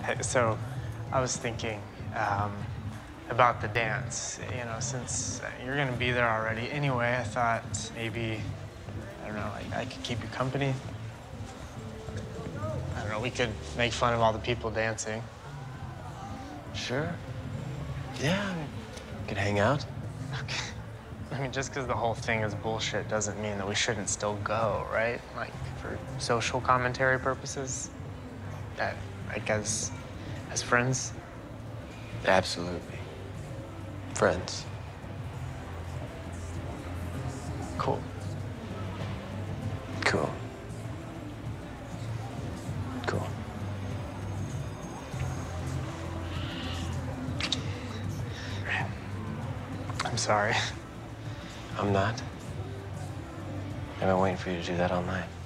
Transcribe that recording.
Hey, so I was thinking about the dance. You know, since you're gonna be there already anyway, I thought maybe, I don't know, like I could keep you company. I don't know, we could make fun of all the people dancing. Sure. Yeah, we could hang out. Okay. I mean, just because the whole thing is bullshit doesn't mean that we shouldn't still go, right? Like, for social commentary purposes? Like, as friends? Absolutely. Friends. Cool. Cool. Cool. I'm sorry. I'm not. I've been waiting for you to do that all night.